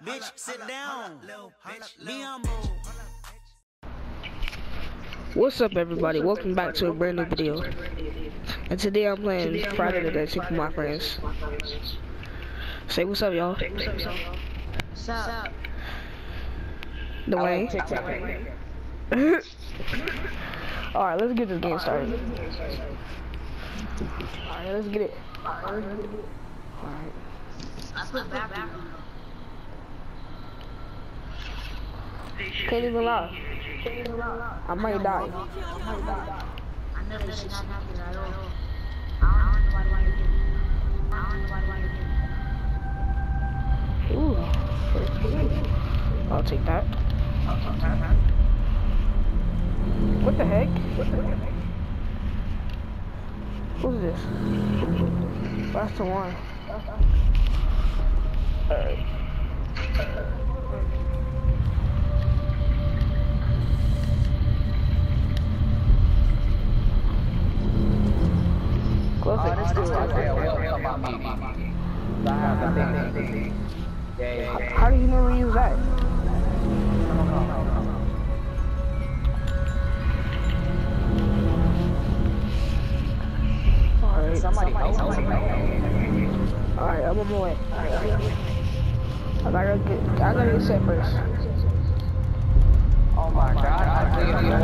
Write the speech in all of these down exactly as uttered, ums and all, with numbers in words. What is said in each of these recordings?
Bitch, sit down. Be humble. What's up, everybody? Welcome back to a brand new video. And today I'm playing Friday the thirteenth with my friends. Say what's up, y'all. What's up? Dwayne. Alright, let's get this game started. Alright, let's get it. Alright. I put back. Can't even lie. I might die. I know this shit not happening at all. I don't know why why you I don't know why why you Ooh. I'll take that. What the heck? Who's this? That's the one. Alright. Close it. How do you know where you use that? Alright. Somebody else. Alright, I'm on my way. I gotta get I gotta get set first. Oh my god, I think it's you.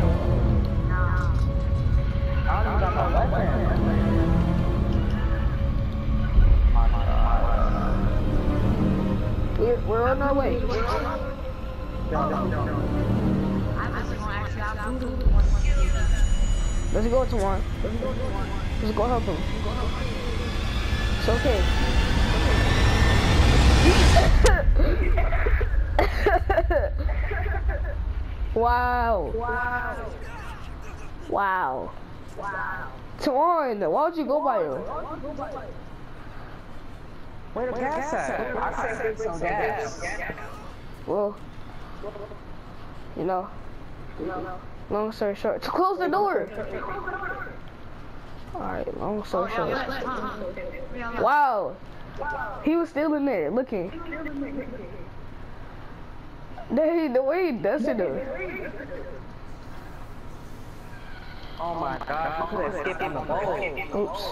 I don't even got no weapon. We're, we're on our way. Let's go to one. Let's go help him. It's okay. Wow. Wow. Wow. Wow. Tawan, why would you go by him? Where the gas at? I said some gas. Well, you know, long story short, to close the door. Alright, long story short. Wow. He was still in there, looking. Hey, the way he does it though. Oh my god, you could have skipped in the bowl. Oops.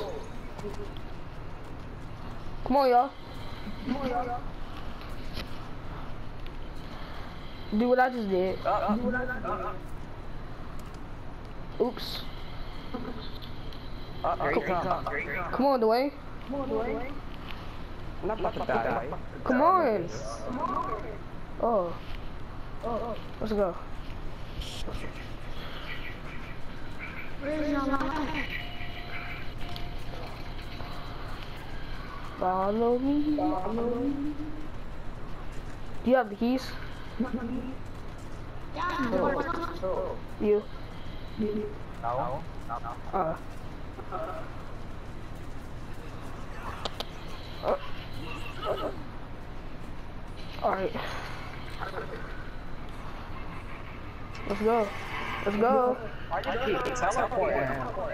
Come on, y'all. Do what I just did. Uh, uh, Oops. uh, here you come. Come on, Dwayne. I'm not about to die. Come on. Oh. Let's go. Follow me. Follow me. Do you have the keys? Oh. You? No. Uh. uh. Alright. Let's go. Let's go. Why you keep teleporting?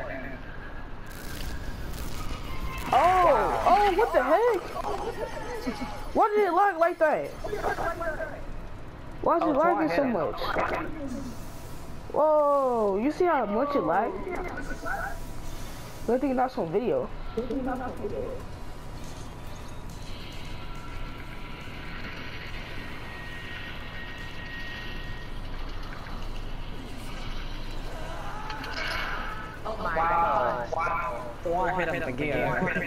Oh! Oh, what the heck? Why did it lag like that? Why is it lagging so much? Whoa, you see how much it lagged? Good thing that's on video. Wow. Wow. Don't want to hit him again.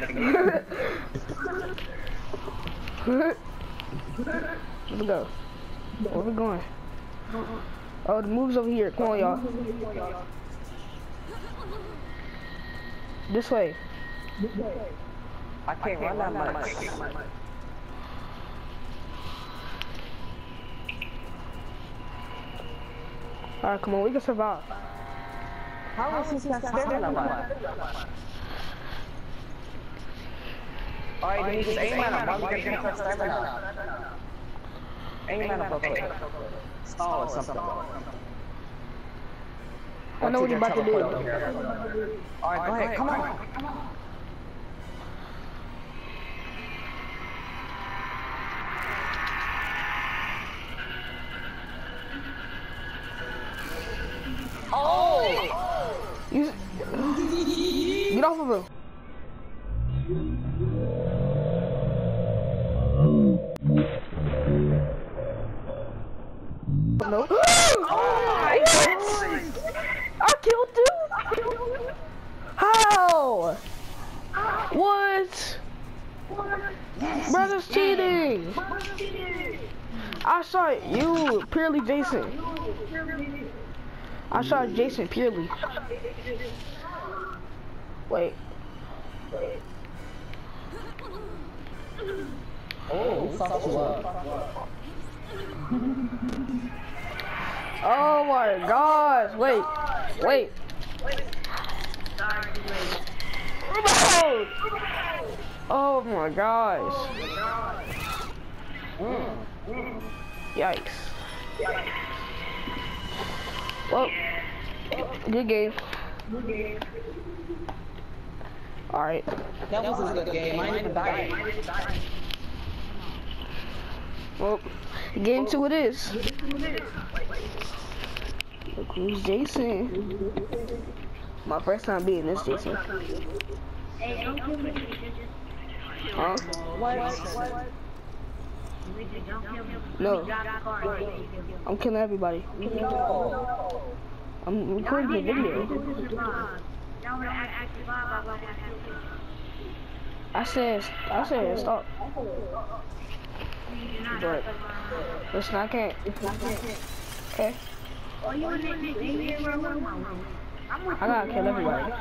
Let's go. Where we going? Oh, the move's over here. Come on, y'all. This way. I can't run that much. Alright, come on. We can survive. How is he stamina left? Alright, then you just aim at him. Why would you get that stamina? Aim at him real quick. Stall or something. I know what you're about to do. Alright, go ahead. Come on. Oh! You, get off of him. No. Oh, I killed you. How? What? Brother's cheating. I shot you, purely Jason. I shot Jason purely. Wait. Oh, he fucked you up. Oh my gosh. Wait. Wait. Oh, oh my gosh. Yikes. Well, good game. Alright. That was a good game. I didn't even die. Well, game two it is. Look who's Jason. My first time being this Jason. Hey, don't kill me. Huh? What? No. I'm killing everybody. No. I'm recording the video. I said, I said stop. But listen, I can't. Okay. I gotta kill everybody.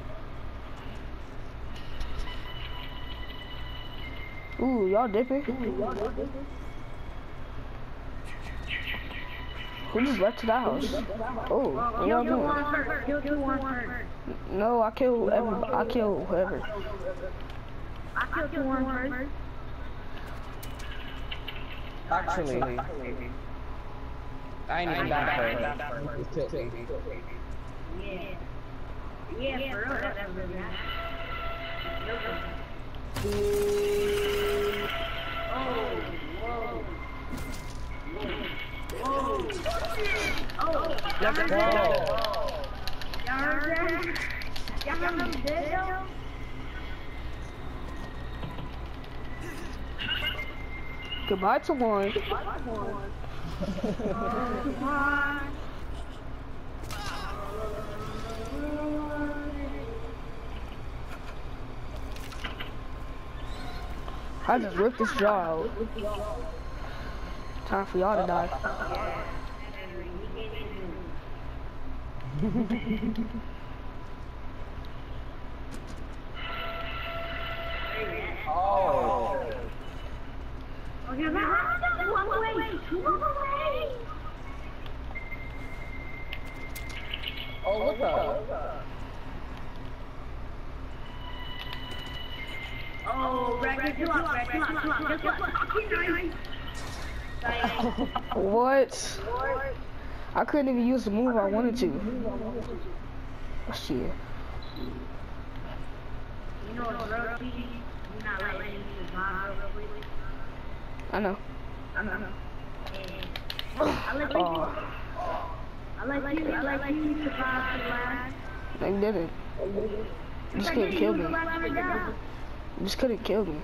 Ooh, y'all dipping? Who just left to that house? Oh, what y'all doing? No, I kill every. I kill whoever. I killed two one first. Actually, I ain't even that first. Yeah. Yeah, for real. That's really nice. Oh, whoa. Whoa. Oh, Let's go. Y'all heard that? Y'all heard them dead though? Goodbye to one. I just ripped this jaw out. Time for y'all to die. Oh. Okay, now one away. One away. Oh, what the? Oh, bracket two up, bracket two up, two up. Guess what? What? I couldn't even use the move I wanted to. Oh, shit. You know what's real cheating? You're not letting me survive real quickly. I know. I know. I let you. I let you. I let you survive to the last. They didn't. You just couldn't kill me. You just couldn't kill me.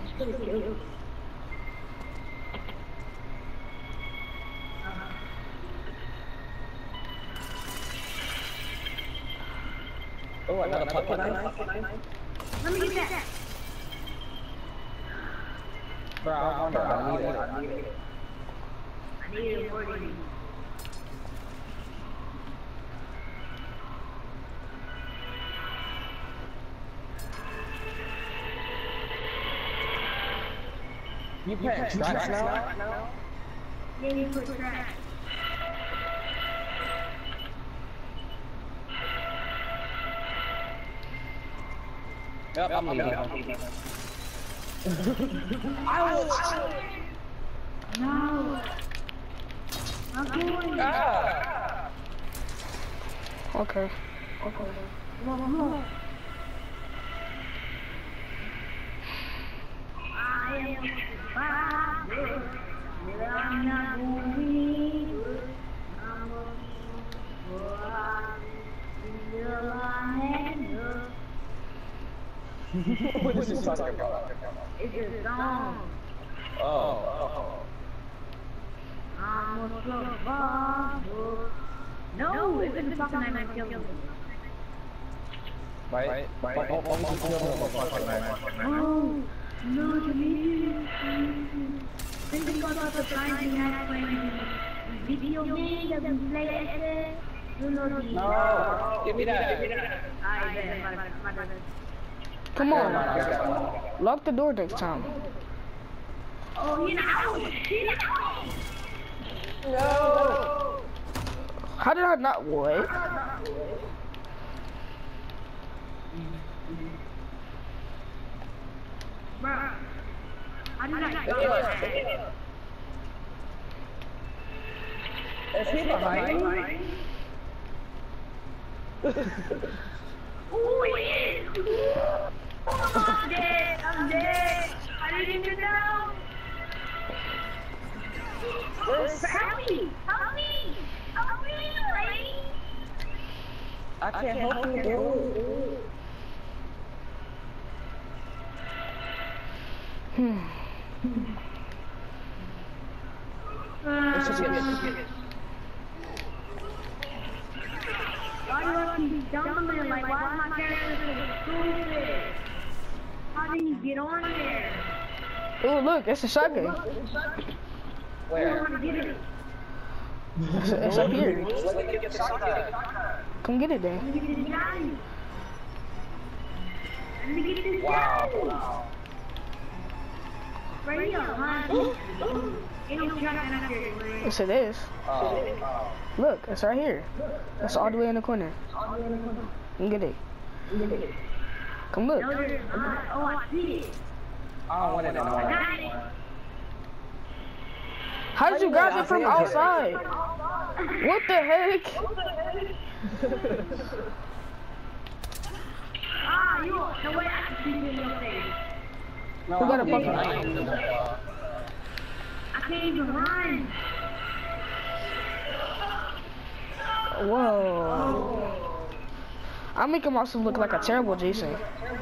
Oh, another pocket knife? Let me get that. Bro, I wonder, I need it. I need it more than you. You playing tracks now? Yeah, you put tracks. Yep, I'm leaving. Ouch! No. I'm going. Ah! Okay. Okay. Come on, come on. I am survivor. I'm not moving. I'm moving. What is he talking about? It's a song. Oh. Oh. I'm a survivor. No, it's in the fucking nine nine kill me. Right? Right? Right? Oh, no, to me. Think about the times we had playing video games that we played. No, no, no. No, give me that. Give me that. I bet, my bad. Come on. Lock the door next time. Oh, you know. No. How did I not what? Bruh. How did I get that? Is he behind me? Oh, he is! Oh, I'm dead! I'm dead! I didn't even know! Where's Help me! Help me! Help me, lady! I can't help you, dude. Hmm. This is it. Why do you have to be dumb there? Like, why is my character so stupid? How did you get on there? Oh, look, it's a shotgun. Where? I don't get it. It's, it's up here. Let me get the shotgun. Come get it then. Let me get this guy. Let me get this guy. Wow. Right here, huh? Ain't no shotgun up here, man. Yes, it is. Oh. Look, it's right here. It's all the way in the corner. Come get it. Come look. No, there's not. Oh, I see it. I don't want it I anymore. got it. How did you grab it from outside? What the heck? Ah, you. No way I can see you in your face. No, Who got a I'm bucket? behind. I can't even run. Whoa. I'm making myself look like a terrible Jason.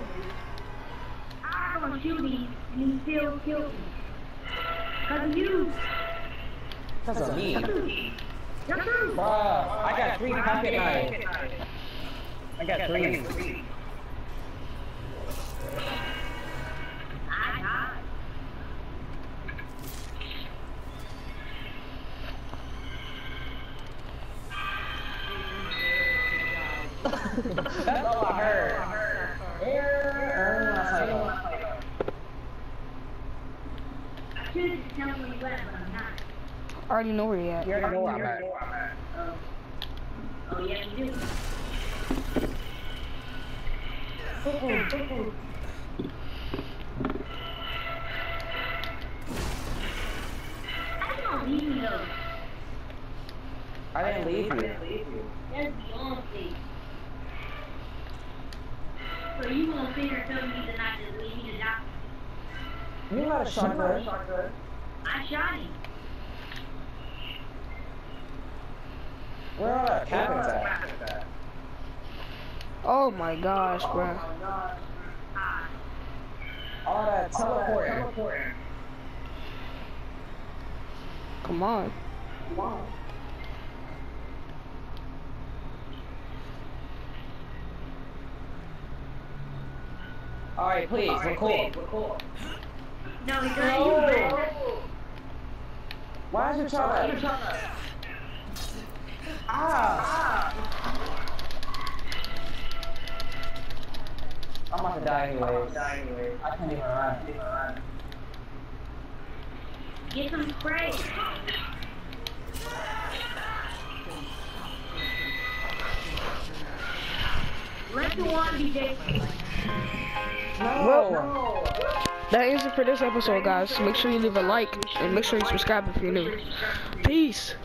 I don't shoot me, and you still kill me. Cause of you. Because of me. Jump through. Bruh, I got three pocket knives. I got three. I got That's all I heard. I should tell me where you at, but I'm not. I already know where you at. You already know where I'm at. Oh. Oh, yeah, you do. I don't leave me though. I didn't leave you. That's beyond safe. So you gonna sit here telling me to not just leave me to die? You got a shotgun. I shot him. Where are our cabins at? Oh my gosh, bro. Ah. All that teleporting. Come on. Alright, please, we're cool. No, he's gonna use that. Why is your child? Ah! I'm about to die anyways. I can't even run. Get some spray. Let the one be different. Well, that is it for this episode, guys. Make sure you leave a like and make sure you subscribe if you're new. Peace.